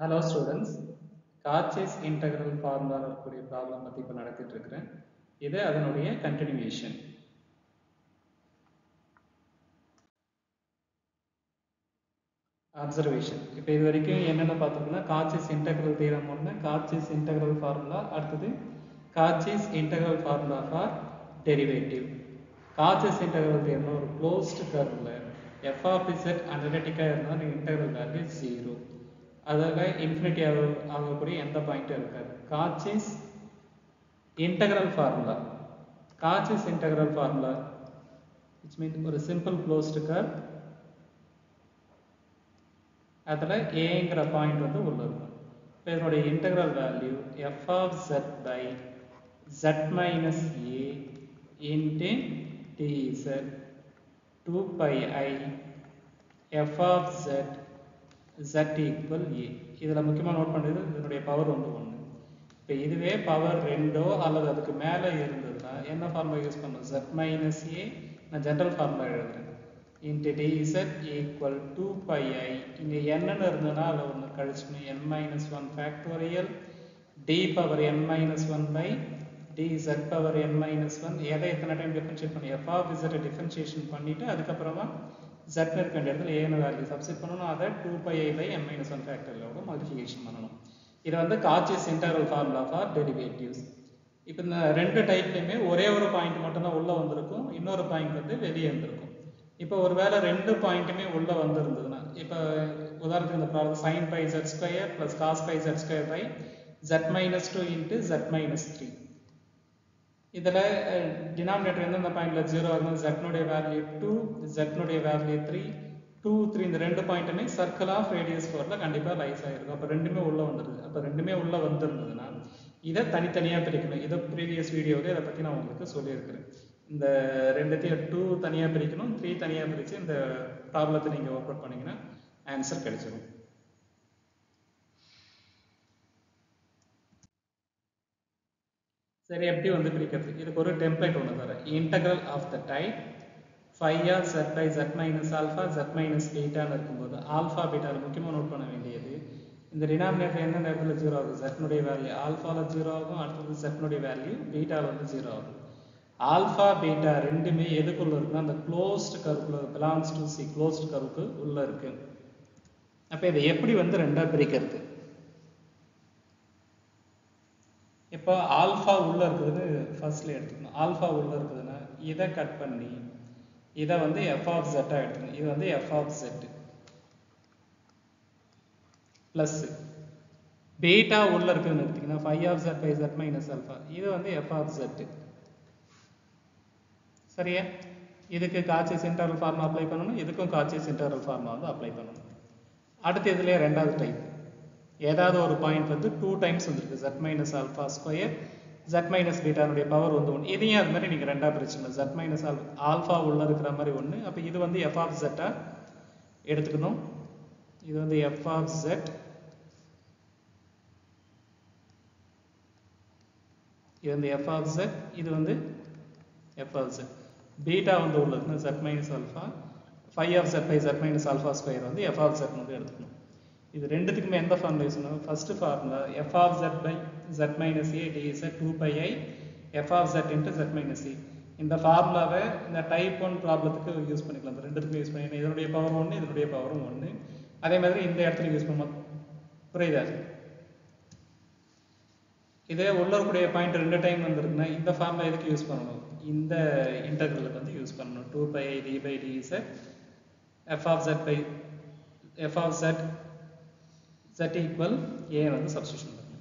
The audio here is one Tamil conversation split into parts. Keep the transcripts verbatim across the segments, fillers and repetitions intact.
Hello students, Cauchy's integral formula இருக்கக்கூடிய problem பத்தி இப்ப நடத்திட்டு இருக்கிறேன். இது அதனுடைய continuation. Observation. இப்ப இது வரைக்கும் என்னென்ன பார்த்திருக்கோம்னா Cauchy's integral theorem ஒன்று, Cauchy's integral formula, அடுத்தது Cauchy's integral formula for derivative. Cauchy's integral theorem ஒரு closed curveல f of z analytic-ஆ இருந்தால் integral value zero. அதில் இன்ஃபினிட்டி ஆகக்கூடிய எந்த பாயிண்ட்டும் இருக்காது. Cauchy's integral formula, Cauchy's integral formula which means ஒரு simple closed curve, அதில் aங்கிற பாயிண்ட் வந்து உள்ள இருக்கும். இப்போ இதனுடைய integral value f of z by z minus a into dz two pi I f of z z equal a. இதில் முக்கியமாக நோட் பண்ணுறது இதனுடைய பவர் வந்து ஒன்று. இப்போ இதுவே பவர் ரெண்டோ அல்லது அதுக்கு மேலே இருந்ததுன்னா என்ன ஃபார்முலா யூஸ் பண்ணணும்? z minus a நான் ஜென்ரல் ஃபார்முலா எழுதுறேன். Into dz equal two pi I. இங்கே என்னன்னு இருந்ததுன்னா அதை ஒன்று கழிச்சுக்கணும். n minus one factorial d power n minus one by dz power n minus one. எதை எத்தனை டைம் டிஃபரன்ஷியேட் பண்ணி f of z டிஃபரன்ஷியேஷன் பண்ணிவிட்டு அதுக்கப்புறமா z இருக்க வேண்டிய இடத்துல a வேல்யூ சப்ஸ்டிட் பண்ணணும். அதை two pi I by n minus one ஃபேக்டரியலோட மல்டிஃபிகேஷன் பண்ணணும். இது வந்து Cauchy's integral formula for derivatives. இப்போ இந்த ரெண்டு டைப்லையுமே ஒரே ஒரு பாயிண்ட் மட்டும்தான் உள்ளே வந்திருக்கும், இன்னொரு பாயிண்ட் வந்து வெளியே இருந்திருக்கும். இப்போ ஒரு வேளை ரெண்டு பாயிண்ட்டுமே உள்ளே வந்திருந்ததுன்னா, இப்போ உதாரணத்துக்கு இந்த problem sin pi z square plus cos pi z square by z minus two into z minus three. இதில் டினாமினேட்டர் எந்தெந்த பாயிண்டில் ஜீரோ ஆகும்? ஜெட்னுடைய வேல்யூ டூ, ஜெட்னுடைய வேல்யூ த்ரீ, டூ த்ரீ இந்த ரெண்டு பாயிண்ட்டுமே சர்க்கிள் ஆஃப் ரேடியஸ் ஃபோரில் கண்டிப்பாக லைஸ் ஆகிருக்கும். அப்போ ரெண்டுமே உள்ளே வந்துடுது. அப்போ ரெண்டுமே உள்ளே வந்துருந்ததுன்னா இதை தனித்தனியாக பிரிக்கணும். இதை ப்ரீவியஸ் வீடியோவில் இதை பற்றி நான் உங்களுக்கு சொல்லியிருக்கிறேன். இந்த ரெண்டுத்தையும் டூ தனியாக பிரிக்கணும், த்ரீ தனியாக பிரித்து இந்த ப்ராப்ளத்தை நீங்கள் ஒர்க் அவுட் பண்ணிங்கன்னா ஆன்சர் கிடைச்சிடும். சரி, எப்படி வந்து பிரிக்கிறது? இதுக்கு ஒரு டெம்ப்ளேட் ஒன்று தரேன். Integral of the type phi of z by z minus alpha z minus betaன்னு இருக்கும்போது ஆல்ஃபா பீட்டா முக்கியமாக நோட் பண்ண வேண்டியது, இந்த டினாமினேட்டர் எந்த நேரத்தில் ஜீரோ ஆகும்? ஜெட்னுடைய வேல்யூ ஆல்ஃபாவில் ஜீரோ ஆகும், அடுத்தது ஜெட்னுடைய வேல்யூ பீட்டாவில் வந்து ஜீரோ ஆகும். ஆல்ஃபா பீட்டா ரெண்டுமே எதுக்குள்ள இருக்குன்னா அந்த க்ளோஸ்ட் கர்வுக்குள்ள பிலாங்ஸ் டு சி க்ளோஸ்ட் கர்வுக்கு உள்ள இருக்கு. அப்போ இதை எப்படி வந்து ரெண்டா பிரிக்கிறது? இப்போ ஆல்ஃபா உள்ள இருக்குதுன்னு ஃபர்ஸ்ட்ல எடுத்துக்கணும். ஆல்ஃபா உள்ள இருக்குதுன்னா இதை கட் பண்ணி இதை வந்து f of z எடுத்துக்கணும். இது வந்து f of z plus beta உள்ள இருக்குதுன்னு எடுத்தீங்கன்னா phi of z by z minus alpha, இது வந்து f of z. சரியா? இதுக்கு Cauchy's integral ஃபார்முலா அப்ளை பண்ணணும், இதுக்கும் Cauchy's integral ஃபார்முலா வந்து அப்ளை பண்ணணும். அடுத்து இதுலயே ரெண்டாவது டைப், ஏதாவது ஒரு பாயிண்ட் வந்து டூ டைம்ஸ் வந்துருக்கு, z minus alpha square z minus பீட்டானுடைய பவர் வந்து ஒன்று. இதையும் அது மாதிரி நீங்கள் ரெண்டாக பிரிச்சுக்கணும். z minus ஆல்ஃபா உள்ள இருக்கிற மாதிரி ஒன்று. அப்போ இது வந்து f of z எடுத்துக்கணும். இது வந்து f of z, இது வந்து f of z, இது வந்து f of z. பீட்டா வந்து உள்ள இருக்குன்னு z minus alpha, phi of z by z minus alpha square வந்து f of z வந்து எடுத்துக்கணும். இது ரெண்டுத்துக்குமே எந்த ஃபார்முலா யூஸ் பண்ணணும்? First formula f of z by z minus a dz two pi I f of z into z minus a. இந்த ஃபார்முலாவை இந்த டைப் ஒன் ப்ராப்ளத்துக்கு யூஸ் பண்ணிக்கலாம். இந்த ரெண்டுத்துக்குமே யூஸ் பண்ணி இதனுடைய பவர் ஒன்று, இதனுடைய பவரும் ஒன்று. அதே மாதிரி இந்த இடத்துல யூஸ் பண்ணணும். புரியுதா? இதே உள்ள இருக்கக்கூடிய பாயிண்ட் ரெண்டு டைம் வந்துருக்குன்னா இந்த ஃபார்முலா எதுக்கு யூஸ் பண்ணணும்? இந்த இன்டெக்ரலுக்கு வந்து யூஸ் பண்ணணும். two pi I d by dz f of z by f of z z equal a வந்து சப்ஸ்டிட்யூஷன் பண்ணணும்.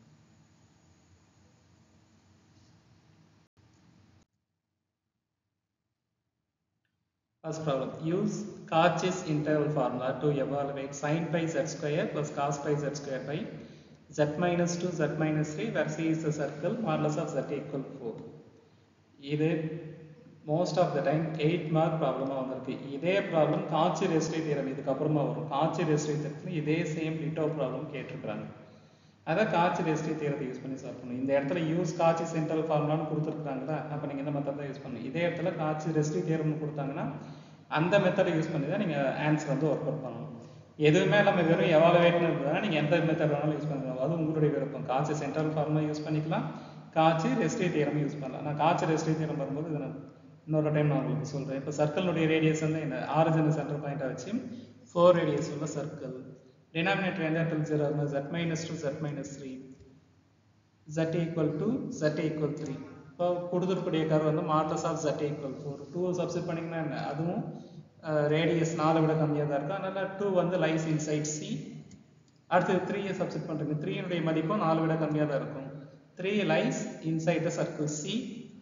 First problem, use Cauchy's integral formula to evaluate sin pi z square plus cos pi z square by z minus two z minus three where c is the circle modulus of z equal four. இது most of the time eight mark ப்ராப்ளமாக வந்திருக்கு. இதே ப்ராப்ளம் Cauchy ரெஸ்ட்ரி தியரம் இதுக்கு அப்புறமா வரும். Cauchy ரெஸ்ட்ரி தியரத்தில் இதே சேம் டிட்டோ ப்ராப்ளம் கேட்டிருக்கிறாங்க. அதை Cauchy ரெஸ்ட்ரி தியரத்தை யூஸ் பண்ணி சால்வ் பண்ணணும். இந்த இடத்துல யூஸ் Cauchy's integral ஃபார்முலான்னு கொடுத்துருக்காங்களா, அப்போ நீங்கள் இந்த மெத்தட் தான் யூஸ் பண்ணணும். இதே இடத்துல Cauchy ரெஸ்ட்ரி தியரம்னு கொடுத்தாங்கன்னா அந்த மெத்தடை யூஸ் பண்ணி தான் நீங்கள் ஆன்சர் வந்து ஒர்க் அவுட் பண்ணணும். எதுவுமே நம்ம வெறும் எவாலுவேட்னு இருந்ததுன்னா நீங்கள் எந்த மெத்தட் வேணாலும் யூஸ் பண்ணலாம். அது உங்களுடைய விருப்பம். காட்சி சென்ட்ரல் ஃபார்முலா யூஸ் பண்ணிக்கலாம், காட்சி ரெஸ்ட்ரி தியரம் யூஸ் பண்ணலாம். நான் காட்சி ரெஸ்ட்ரி தியரம் வரும்போது இதை நான் இன்னொரு டைம் நான் உங்களுக்கு சொல்கிறேன். இப்போ சர்க்கிளுடைய ரேடியஸ் வந்து என்ன, ஆரிஜின் சென்டர் பாயிண்டாக வச்சு ஃபோர் ரேடியஸ் உள்ள சர்க்கிள். டினாமினேட்டர் எந்த இடத்துல ஜீரோ இருந்தால் z minus two z minus three z equal to z equal three. இப்போ கொடுத்துருக்கூடிய கர்வ் வந்து modulus of z equal four. Two substitute பண்ணிங்கன்னா என்ன, அதுவும் ரேடியஸ் நாலு விட கம்மியாக தான் இருக்கும். அதனால் டூ வந்து லைஸ் இன்சைட் சி. அடுத்தது த்ரீயை சப்ஸ்டிட் பண்ணுறீங்க, த்ரீனுடைய மதிப்பும் நாலு விட கம்மியாக தான் இருக்கும். Three lies inside the circle C.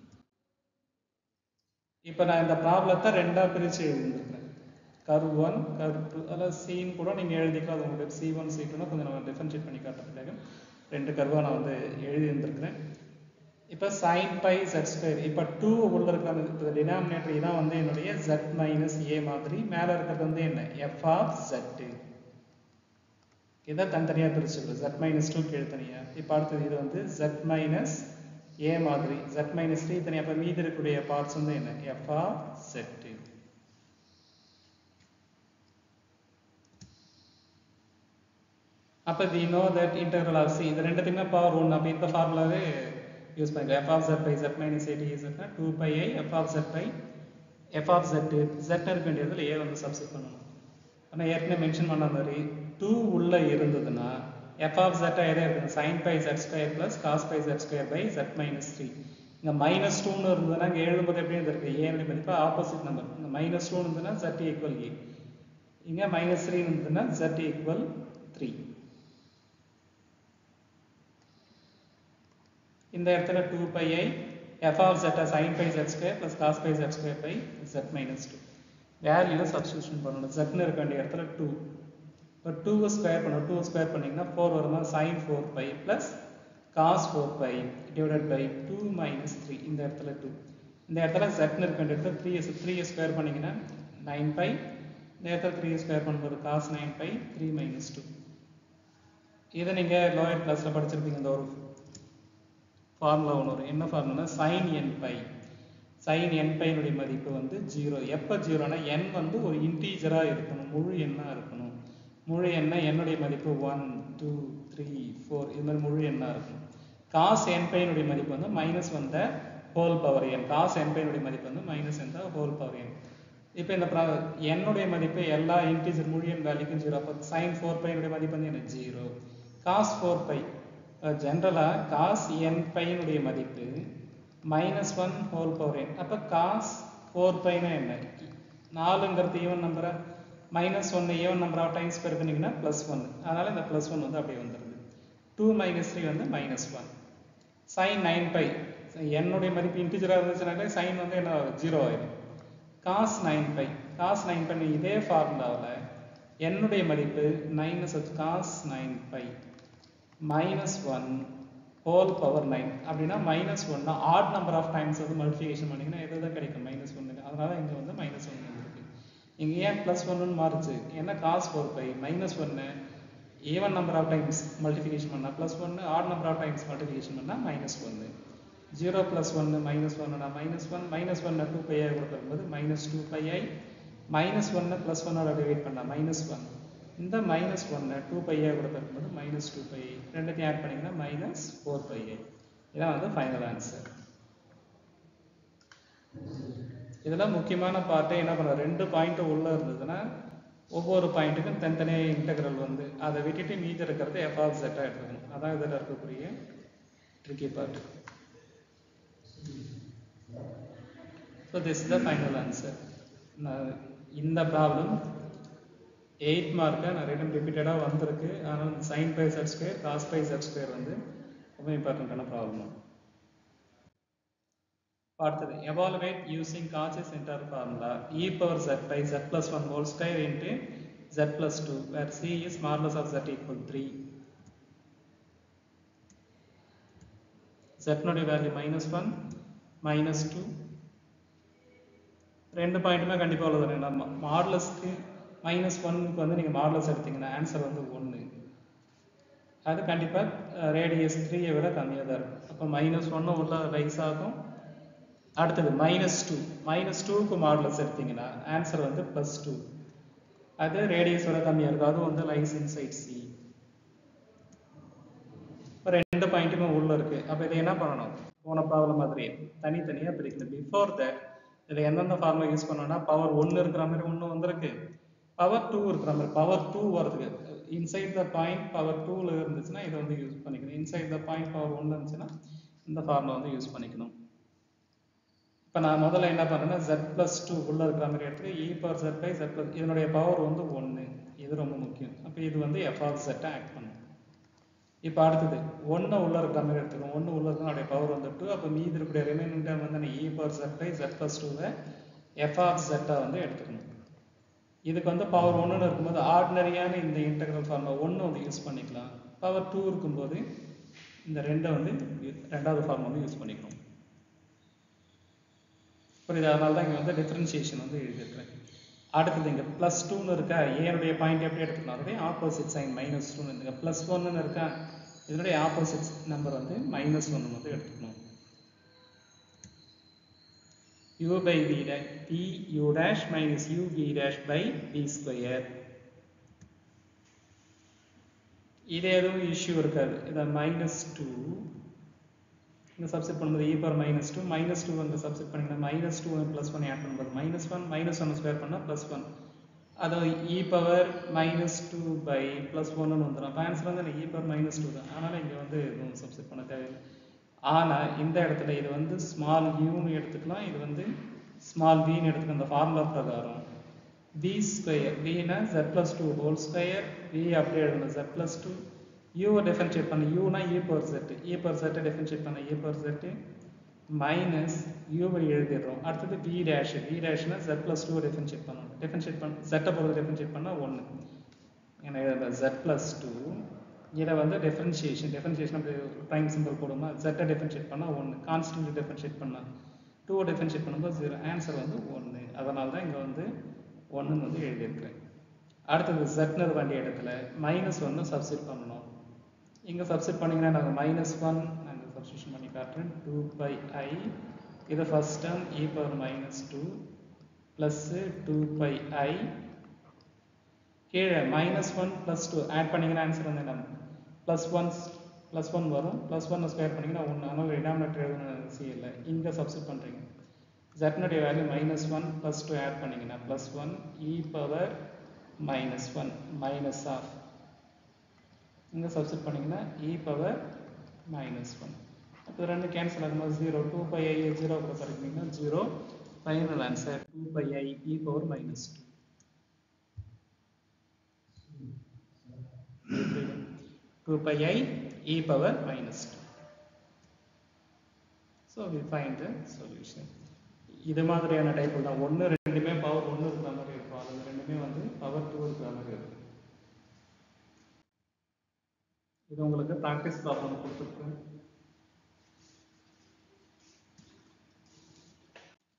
இப்போ நான் இந்த ப்ராப்ளத்தை ரெண்டாக பிரித்து எழுதியிருக்கிறேன், கர்வ் ஒன் கர்வ் டூ. அதில் சீன் கூட நீங்கள் எழுதிக்கலாம், அது உங்களுக்கு சி ஒன் சி டூனா கொஞ்சம் நம்ம டிஃபரன்ஷியேட் பண்ணி காட்டுறதுக்காக ரெண்டு கர்வாக நான் வந்து எழுதி இருந்திருக்கிறேன். இப்போ சைன் பை ஜெட் ஸ்கொயர். இப்போ டூ உள்ள இருக்கிற இப்போ டினாமினேட்டர் இதான் வந்து என்னுடைய ஜெட் மைனஸ் ஏ மாதிரி, மேலே இருக்கிறது வந்து என்ன எஃப் ஆஃப் ஜெட்டு. இதை தனித்தனியாக பிரிச்சுக்கணும், ஜெட் மைனஸ் டூ கீழ் தனியாக. இப்போ அடுத்தது இது வந்து ஜெட் மைனஸ் ஏ மாதிரி, ஜெட் மைனஸ் த்ரீ தனியாக. அப்போ மீதி இருக்கக்கூடிய பார்ட்ஸ் வந்து என்ன எஃப் ஆஃப் ஜெட்டு. அப்போ we know that integral of c, இந்த ரெண்டுத்துக்குமே பவர் ஒன்று. அப்போ இந்த ஃபார்முலாவே யூஸ் பண்ணிக்கலாம். f of z by z minus a t is two pi i f of z by f of z. z இருக்க வேண்டியதில் a வந்து சப்ஸ்டிட் பண்ணணும். ஆனால் ஏற்கனவே மென்ஷன் பண்ண மாதிரி டூ உள்ள இருந்ததுன்னா f of z எதே இருக்குது, sin pi z square plus cos pi z square by z minus three. இங்கே மைனஸ் டூன்னு இருந்ததுன்னா இங்கே எழுதும்போது எப்படி இருந்திருக்கு, ஏனுடைய மதிப்பு ஆப்போசிட் நம்பர். இங்கே மைனஸ் டூ இருந்ததுன்னா z ஈக்குவல் ஏ, இங்கே மைனஸ் த்ரீ இருந்ததுன்னா z ஈக்குவல் த்ரீ. இந்த இடத்துல two pi i f of z sin pi z square plus cos pi z square by z minus two. வேல்யூவை சப்ஸ்டியூஷன் பண்ணணும். z இருக்க வேண்டிய இடத்துல டூ. இப்போ டூ ஸ்கொயர் பண்ணணும், டூ ஸ்கொயர் பண்ணிங்கன்னா ஃபோர் வருமா, sin four pi plus cos four pi divided by two minus த்ரீ. இந்த இடத்துல டூ. இந்த இடத்துல z இருக்க வேண்டிய இடத்துல த்ரீ த்ரீ ஸ்கொயர் பண்ணிங்கன்னா நைன் பை. இந்த இடத்துல த்ரீ ஸ்கொயர் பண்ணும்போது cos nine pi three minus two. இதை நீங்கள் லோயர் கிளாஸில் படிச்சிருப்பீங்க. இந்த ஒரு ஃபார்முலா ஒன்று வரும். என்ன ஃபார்முலா, sine n pi. Sine n பைனுடைய மதிப்பு வந்து ஜீரோ. எப்போ ஜீரோனா என் வந்து ஒரு இன்டீஜராக இருக்கணும், முழு எண்ணாக இருக்கணும். முழு எண்ணா என்னுடைய மதிப்பு ஒன் டூ த்ரீ ஃபோர் இது மாதிரி முழு எண்ணாக இருக்கணும். காஸ் என் பைனுடைய மதிப்பு வந்து மைனஸ் வந்த whole power n. Cos n பைனுடைய மதிப்பு வந்து மைனஸ் வந்த ஹோல் பவர் என். இப்போ இந்த என்னுடைய மதிப்பு எல்லா இன்டீஜர் முழு எண் வேல்யூக்கும் ஜீரோ. அப்போ சைன் ஃபோர் பைனுடைய மதிப்பு வந்து என்ன ஜீரோ. காஸ் ஃபோர் பை ஜென்ரலாக காஸ் என் பையனுடைய மதிப்பு minus one whole power n. அப்போ காஸ் ஃபோர் பைனா என்ன, நாலுங்கிறது ஈவன் நம்பரை, மைனஸ் ஒன்று ஈவன் நம்பர் ஆஃப் டைம்ஸ் பெருக்குனிங்கன்னா ப்ளஸ் ஒன். அதனால் இந்த ப்ளஸ் ஒன் வந்து அப்படியே வந்துடுது. டூ மைனஸ் த்ரீ வந்து minus one. Sine nine pi என்னுடைய மதிப்பு இன்டிஜராக இருந்துச்சுனாலே சைன் வந்து என்ன ஜீரோ ஆயிடும். Cos nine pi cos nine pi இதே ஃபார்முலாவில் என்னுடைய மதிப்பு minus cos nine pi minus one whole power nine. அப்படின்னா மைனஸ் ஒன்னா ஆட் நம்பர் ஆஃப் டைம்ஸ் வந்து மல்டிஃபிகேஷன் பண்ணிங்கன்னா எது தான் கிடைக்கும், மைனஸ் ஒன்று. அதனால இங்கே வந்து மைனஸ் ஒன்று இருக்குது. இங்கே ஏன் ப்ளஸ் ஒன்னு மாறுச்சு, ஏன்னா காஸ் ஃபோர் பை மைனஸ் ஒன்று even number of times multiplication பண்ணால் ப்ளஸ் ஒன்று, odd number of times multiplication பண்ணால் மைனஸ் ஒன்று. ஜீரோ ப்ளஸ் ஒன்று மைனஸ் ஒன்னுனா மைனஸ் ஒன். மைனஸ் ஒன்று டூ பை ஐ கொடுக்கும்போது minus two pi i. Minus ஒன்று ப்ளஸ் ஒன்னோட டிவைட் பண்ணால் மைனஸ் ஒன். இந்த மைனஸ் ஒன்று டூ பை ஐ கூட பெருக்கும்போது மைனஸ் டூ பை ஐ. ரெண்டுத்தையும் ஆட் பண்ணிங்கன்னா மைனஸ் ஃபோர் பை ஐ. இதான் வந்து ஃபைனல் ஆன்சர். இதெல்லாம் முக்கியமான பார்ட்டை என்ன பண்ண, ரெண்டு பாயிண்ட் உள்ள இருந்ததுன்னா ஒவ்வொரு பாயிண்ட்டுக்கும் தனித்தனியாக இன்டெக்ரல் வந்து அதை விட்டுட்டு மீதி இருக்கிறது எஃப் ஆஃப் ஜெட்டாக எடுத்துக்கணும். அதான் இதில் இருக்கக்கூடிய tricky part. So this is the final answer. இந்த ப்ராப்ளம் எயிட் மார்க்கை நிறைய டைம் ரிப்பீட்டடாக வந்திருக்கு. ஆனால் sine pi z square cos pi z square வந்து ரொம்ப இம்பார்ட்டண்ட்டான ப்ராப்ளம். அடுத்தது evaluate using Cauchy centre formula e power z by z plus one whole square into z plus two where c is modulus of z equal three. z நோடைய value minus one minus two. ரெண்டு பாயிண்ட்டுமே கண்டிப்பாக உள்ளது. நம்ம மாடுலஸ்க்கு மைனஸ் ஒன்னுக்கு வந்து நீங்கள் மாடுலஸ் எடுத்தீங்கன்னா ஆன்சர் வந்து ஒன்று. அது கண்டிப்பாக ரேடியஸ் த்ரீயை விட கம்மியாக தான் இருக்கும். அப்போ மைனஸ் ஒன்று உள்ள ரைஸ் ஆகும். அடுத்தது மைனஸ் டூ மைனஸ் டூக்கு மாடுலஸ் எடுத்தீங்கன்னா ஆன்சர் வந்து ப்ளஸ் டூ. அது ரேடியஸ் விட கம்மியாக இருக்கும், அது வந்து லைஸ் இன்சைட் சி. ரெண்டு பாயிண்ட்டுமே உள்ள இருக்கு. அப்போ இதை என்ன பண்ணணும், போன ப்ராப்ளம் மாதிரி தனித்தனியாக பிரிக்கணும். பிஃபோர் தட் இதில் எந்தெந்த ஃபார்முலா யூஸ் பண்ணோம்னா, பவர் ஒன்று இருக்கிற மாதிரி ஒன்று வந்திருக்கு, பவர் டூ இருக்கிற மாதிரி பவர் டூ வரதுக்கு இன்சைட் த பாயிண்ட் பவர் டூவில் இருந்துச்சுன்னா இதை வந்து யூஸ் பண்ணிக்கணும். இன்சைட் த பாயிண்ட் பவர் ஒன்று இருந்துச்சுன்னா இந்த ஃபார்முலா வந்து யூஸ் பண்ணிக்கணும். இப்போ நான் முதல்ல என்ன பண்ணுறேன்னா, ஜெட் ப்ளஸ் டூ உள்ளே இருக்கிற மாதிரி எடுத்துட்டு e power z by z plus, இதனுடைய பவர் வந்து ஒன்று, இது ரொம்ப முக்கியம். அப்போ இது வந்து எஃப் ஆஃப் ஜெட்டை ஆக்ட் பண்ணும். இப்போ அடுத்தது ஒன்று உள்ள இருக்கிற மாதிரி எடுத்துக்கணும், ஒன்று உள்ள இருக்கிற பவர் வந்து டூ, அப்போ மீதி இருக்கக்கூடிய ரிமைனிங் டேர்ம் வந்து e power z by z plus டூவை எஃப் ஆஃப் ஜெட்டை வந்து எடுத்துக்கணும். இதுக்கு வந்து பவர் ஒன்றுன்னு இருக்கும்போது ஆர்டினரியான இந்த இன்டெக்ரல் ஃபார்முலா ஒன்று வந்து யூஸ் பண்ணிக்கலாம். பவர் டூ இருக்கும்போது இந்த ரெண்டை வந்து ரெண்டாவது ஃபார்முலா வந்து யூஸ் பண்ணிக்கணும். புரியுது? அதனால தான் இங்கே வந்து டிஃபரன்ஷியேஷன் வந்து எழுதியிருக்கிறேன். அடுத்தது இங்கே ப்ளஸ் டூன்னு இருக்கா, ஏனுடைய பாயிண்ட் எப்படி எடுத்துக்கணும், அதோடைய ஆப்போசிட் சைன் மைனஸ் டூன்னு இருந்துங்க. ப்ளஸ் ஒன்றுன்னு இருக்கா, இதனுடைய ஆப்போசிட் நம்பர் வந்து மைனஸ் ஒன்று வந்து எடுத்துக்கணும். u by v dash p u dash minus u v dash by v square. இது எதுவும் இஷ்யூ இருக்காது. இதை மைனஸ் டூ இங்கே சப்ஸ்டிட் பண்ணும்போது e power minus two, minus two வந்து சப்ஸ்டிட் பண்ணிங்கன்னா minus two plus one add பண்ணும்போது minus one, minus one square பண்ணால் ப்ளஸ் ஒன், அது e power minus two by plus ஒன்னு வந்துடும். அப்போ ஆன்சர் வந்து இ பவர் மைனஸ் டூ தான். அதனால் இங்கே வந்து எதுவும் சப்ஸ்டிட் பண்ண தேவையில்லை. ஆனால் இந்த இடத்துல இது வந்து ஸ்மால் யூன்னு எடுத்துக்கலாம், இது வந்து ஸ்மால் வின்னு எடுத்துக்கலாம். இந்த ஃபார்முலா பிரகாரம் v ஸ்கொயர், vனா z plus two whole square, v அப்படியே எழுதணும் z ப்ளஸ் டூ, யூவை டிஃபரன்ஷியேட் பண்ண யூனா e power z, e power z differentiate பண்ண e பவர் z மைனஸ் யூவை எழுதிடுறோம். அடுத்தது v டேஷ், v டேஷ்னா z ப்ளஸ் டூ டிஃபரன்ஷியேட் பண்ணணும். டிஃபரன்ஷியேட் பண்ண z பொறுத்து டிஃபரன்ஷியேட் பண்ணால் ஒன்று, ஏன்னா இதில் z ப்ளஸ் டூ, இதை வந்து டிஃபரன்ஷியேஷன் டிஃபரன்ஷியேஷன் அப்படி ப்ரைம் சிம்பிள் போடுமா, z டிஃபரன்ஷியேட் பண்ணால் ஒன்று, கான்ஸ்டன்ட் டிஃபரன்ஷியேட் பண்ணால் டூ டிஃபரன்ஷியேட் பண்ணும்போது ஜீரோ, ஆன்சர் வந்து ஒன்று. அதனால தான் இங்கே வந்து ஒன்றுன்னு வந்து எழுதியிருக்கிறேன். அடுத்தது ஜெட்னர் வேண்டிய இடத்துல மைனஸ் ஒன்று சப்ஸ்டிட் பண்ணணும். இங்கே சப்ஸ்டிட் பண்ணிங்கன்னா நாங்கள் மைனஸ் ஒன் நாங்கள் சப்ஸ்டியூஷன் பண்ணி காட்டுறேன். டூ பை ஐ, இது first term e power minus two plus two pi i, கீழே minus one plus two add பண்ணிங்கன்னா ஆன்சர் வந்து என்ன, ப்ளஸ் ஒன் ப்ளஸ் ஒன் வரும், ப்ளஸ் ஒன் ஸ்கொயர் பண்ணிங்கன்னா ஒன்று. ஆனால் டினாமினேட்டர் எழுதணும் அவசியம் இல்லை, இங்கே சப்ஸ்டிட் பண்ணுறீங்க. ஜெட்னுடைய value minus one plus two add பண்ணிங்கன்னா plus one e power minus one minus half, இங்கே சப்ஸ்டிட் பண்ணிங்கன்னா இ பவர் மைனஸ் ஒன். அப்போ ரெண்டு கேன்சல் ஆகும்போது zero, two pi i zero கூட கிடைக்குங்கன்னா zero. Final answer two pi i e power minus two. Two pi i e power minus two. So we find the solution. இது மாதிரியான டைப் தான், ஒன்று ரெண்டுமே பவர் ஒன்று இருக்கிற மாதிரி இருக்கும், அது ரெண்டுமே வந்து பவர் டூ இருக்கிற மாதிரி இருக்கும். இது உங்களுக்கு ப்ராக்டிஸ் ப்ராப்ளம் கொடுத்துருக்கேன்.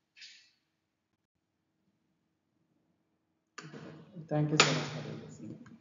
Thank you so much for listening.